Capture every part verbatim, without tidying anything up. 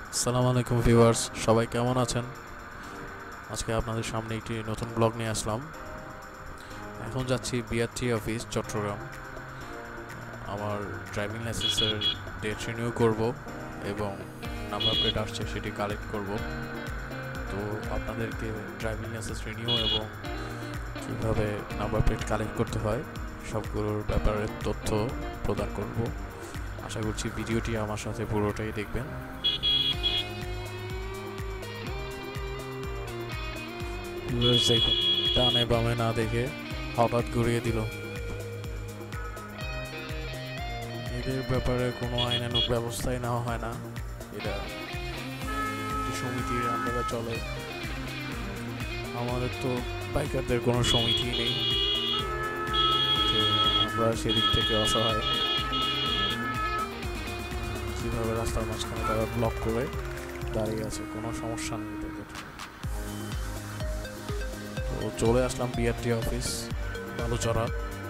আসসালামু আলাইকুম ভিউয়ার্স, সবাই কেমন আছেন? আজকে আপনাদের সামনে একটি নতুন ব্লগ নিয়ে আসলাম। এখন যাচ্ছি বিআরটি অফিস চট্টগ্রাম। আমার ড্রাইভিং লাইসেন্সের ডেট রিনিউ করব এবং নাম্বার প্লেট আসছে সেটি কালেক্ট করব। তো আপনাদেরকে ড্রাইভিং লাইসেন্স রিনিউ এবং কীভাবে নাম্বার প্লেট কালেক্ট করতে হয় সবগুলোর ব্যাপারে তথ্য প্রদান করব। আশা করছি ভিডিওটি আমার সাথে পুরোটাই দেখবেন। দেখুন, ডানে বামে না দেখে হঠাৎ ঘুরিয়ে দিল। এদের ব্যাপারে কোনো আইনানুগ ব্যবস্থাই নেওয়া হয় না। এটা একটি সমিতির আন্ডারে চলে। আমাদের তো বাইকারদের কোনো সমিতি নেই, তো আমরা সেদিক থেকে অসহায়। কীভাবে রাস্তার মাঝখানে তারা ব্লক করে দাঁড়িয়ে আছে, কোনো সমস্যা নেই তাদের। তো চলে আসলাম BRT office Baluchara.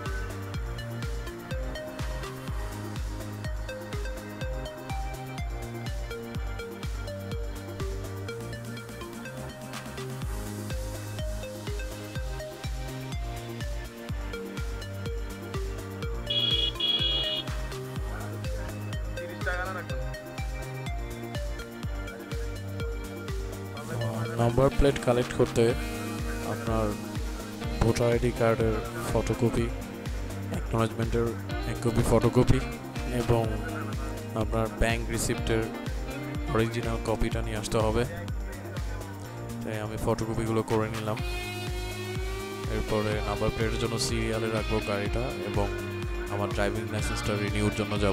Number plate collect করতে আপনার ভোটার আইডি কার্ডের ফটোকপি, অ্যাকনোলেজমেন্টের এক কপি ফটোকপি এবং আপনার ব্যাংক রিসিপ্টের অরিজিনাল কপিটা নিয়ে আসতে হবে। তাই আমি ফটোকপিগুলো করে নিলাম। এরপরে নাম্বার প্লেটের জন্য সিরিয়ালে রাখবো গাড়িটা এবং আমার ড্রাইভিং লাইসেন্সটা রিনিউর জন্য যাব।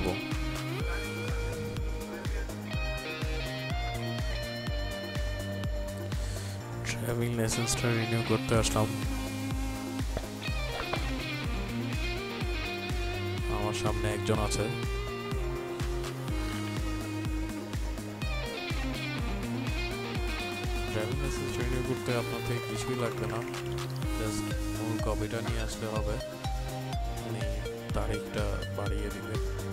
ড্রাইভিং লাইসেন্সটা রিনিউ করতে আসলাম। আমার সামনে একজন আছে। ড্রাইভিং লাইসেন্স রিনিউ করতে আপনার থেকে কিছুই লাগবে না, জাস্ট মূল কপিটা নিয়ে আসলে হবে। উনি তারিখটা বাড়িয়ে দিবে।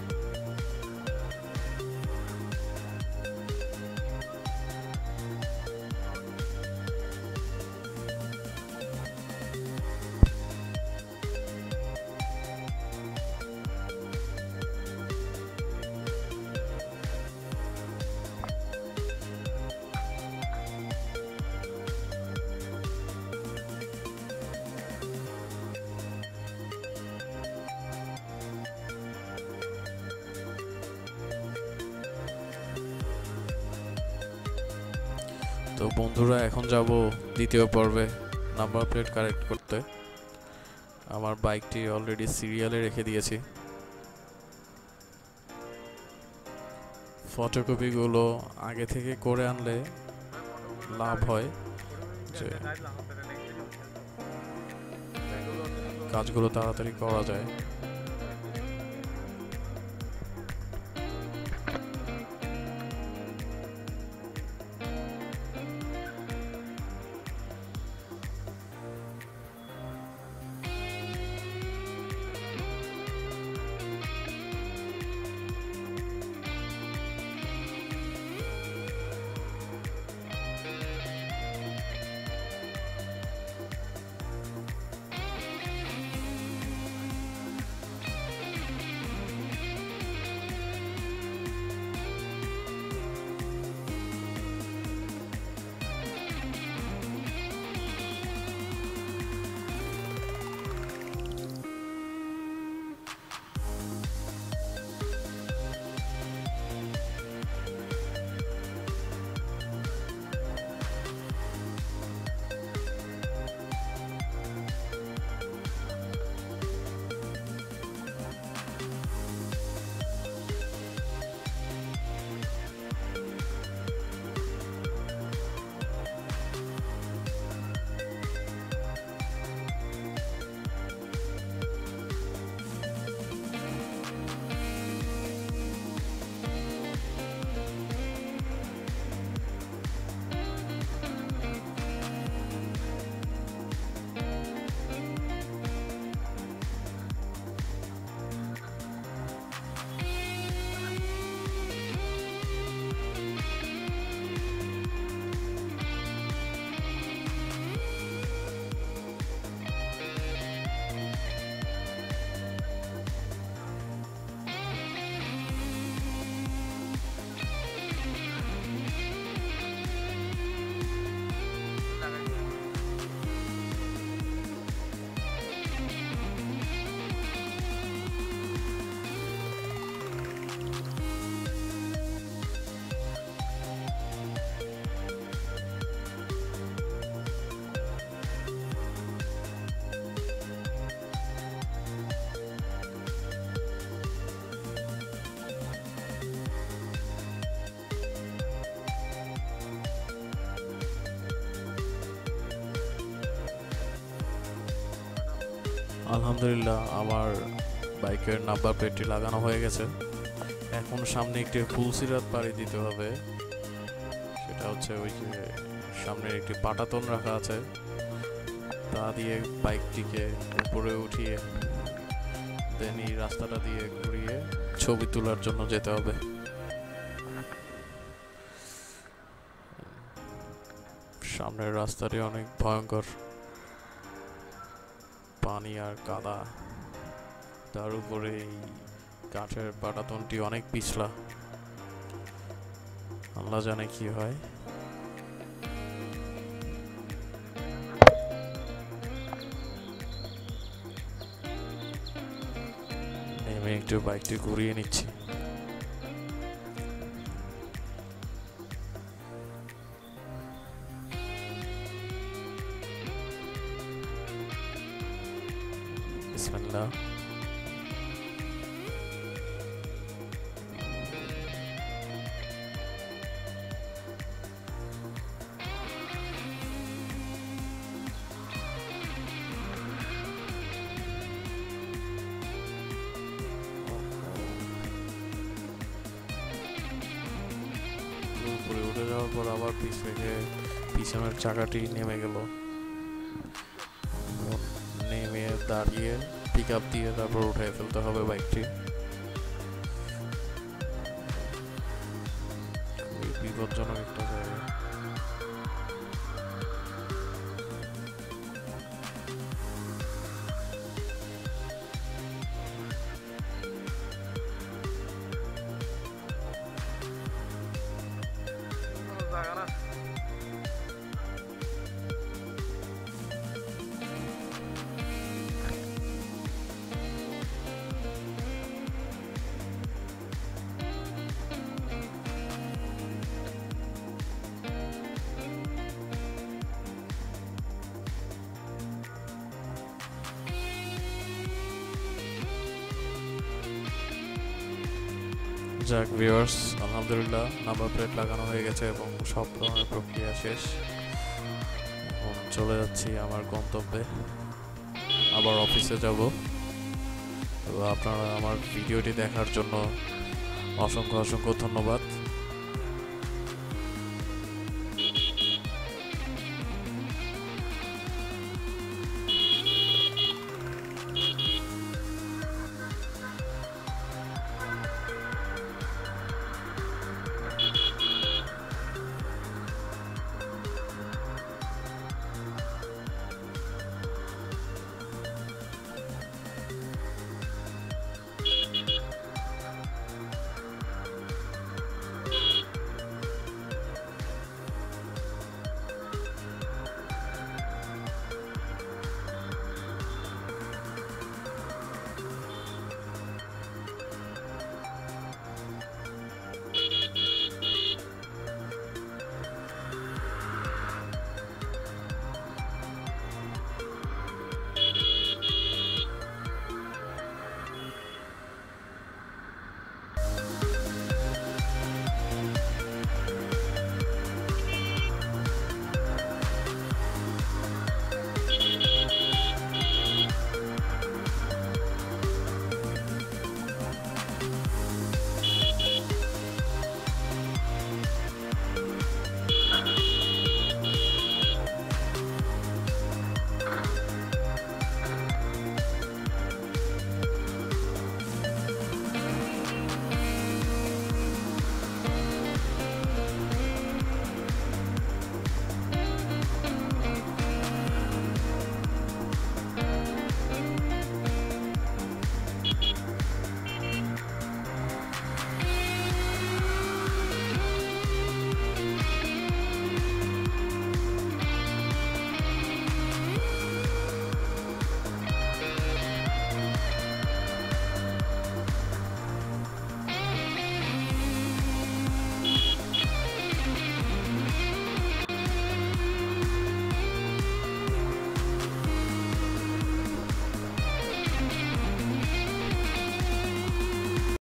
তো বন্ধুরা, এখন যাব দ্বিতীয় পর্বে নাম্বার প্লেট কারেক্ট করতে। আমার বাইকটি অলরেডি সিরিয়ালে রেখে দিয়েছি। ফটোকপিগুলো আগে থেকে করে আনলে লাভ হয় যে কাজগুলো তাড়াতাড়ি করা যায়। আলহামদুলিল্লাহ আমার বাইকের নাম্বার প্লেটটি লাগানো হয়ে গেছে। এখন সামনে একটি ফুলসিরাত পাড়ি দিতে হবে। সেটা হচ্ছে ওই যে সামনে একটি পাটাতন রাখা আছে, তা দিয়ে বাইকটিকে উপরে উঠিয়ে দেন এই রাস্তাটা দিয়ে ঘুরিয়ে ছবি তোলার জন্য যেতে হবে। সামনের রাস্তাটি অনেক ভয়ঙ্কর, পানি আর কাদা, তার উপরে এই কাঠের পাটাতনটি অনেক পিছলা। আল্লাহ জানে কি হয়। নেমে একটু বাইকটি ঘুরিয়ে নিচ্ছি। বিসমিল্লাহ। উপরে উঠে যাওয়ার পর আবার পিছ থেকে পিছনের চাকাটি নেমে গেল। নেমে দাঁড়িয়ে পিক আপ দিয়ে তারপর উঠে ফেলতে হবে বাইকটি। বিপজ্জনক একটা জায়গা। যাক ভিউয়ার্স, আলহামদুলিল্লাহ নাম্বার প্লেট লাগানো হয়ে গেছে এবং সব ধরনের প্রক্রিয়া শেষ। এখন চলে যাচ্ছি আমার গন্তব্যে, আবার অফিসে যাব। তো আপনারা আমার ভিডিওটি দেখার জন্য অসংখ্য অসংখ্য ধন্যবাদ।